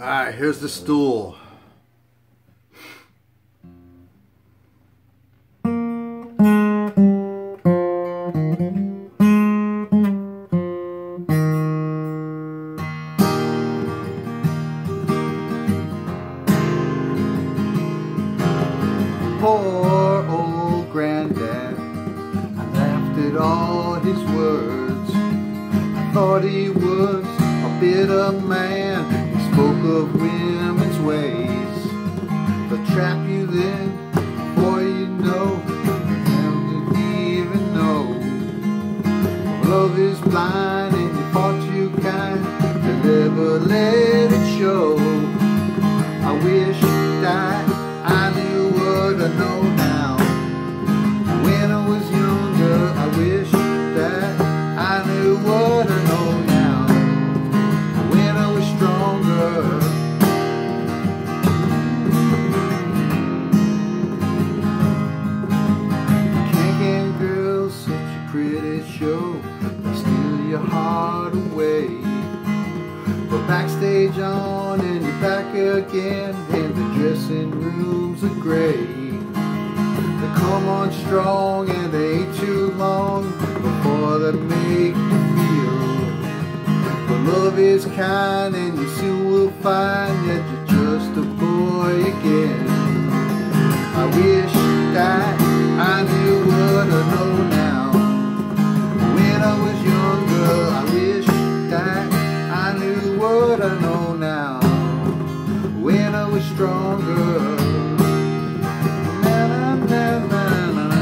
Alright, here's the stool. Poor old granddad, I laughed at all his words. I thought he was a bitter man. He spoke of women's ways. They'll trap you then, before you know, you don't even know. Love is blind and you're far too kind to never let it show. I wish that I knew what I know now. When I was younger, I wish that I knew what I know now. When I was stronger. Can't girls, such a pretty show. They steal your heart away. But backstage on and you're back again, and the dressing rooms are gray. They come on strong and they ain't too long before they make you feel. But love is kind and you soon will find that you're just a boy again. I wish that I knew what I know now. When I was younger, I wish that I knew what I know now. When I was stronger. Na, na, na, na, na.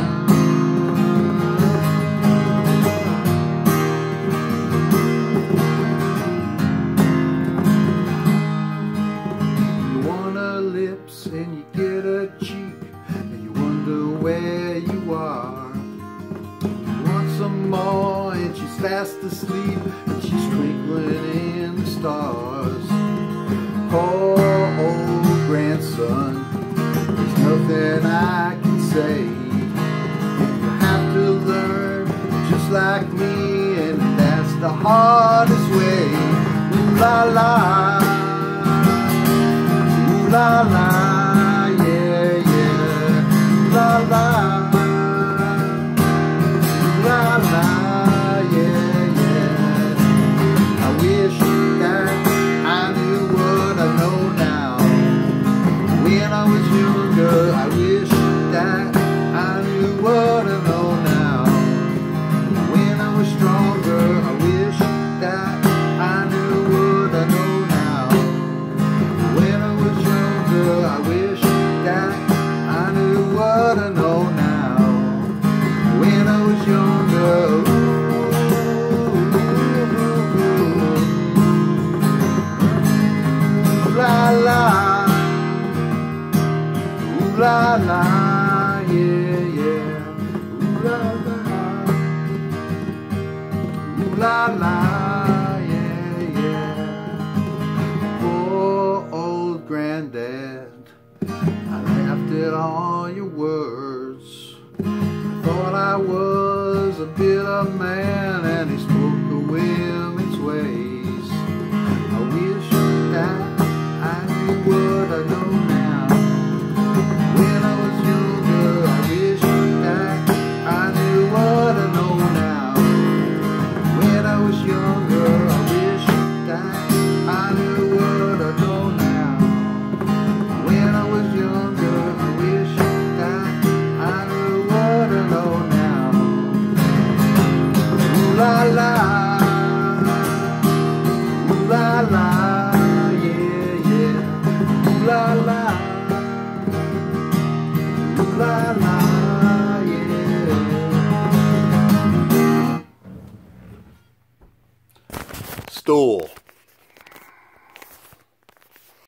You want her lips and you get her cheek, and you wonder where you are. You want some more and she's fast asleep, and she's twinkling in the stars. Poor old grandson, there's nothing I can say. You have to learn just like me, and that's the hardest way. Ooh la la, ooh la la, yeah, yeah. Ooh la la, ooh la la, yeah, yeah. I wish that I knew what I know now. When I was younger, I wish that I knew what I know now. When I was stronger, I wish that I knew what I know now. When I was younger, I wish that I knew what I know now. When I was younger, la la, ooh la la, yeah, yeah, ooh la la, ooh la la, yeah, yeah. Poor old granddad, I laughed at all your words. I thought I was a bitter man, and he spoke of women's ways. I wish that I knew what I know now. When I was younger, I wish that I knew what I know now. When I was younger, I wish that I knew what I know now. When I was younger, I wish that I knew what I know now. Ooh la la, ooh la la, la la, la la, yeah. Stool.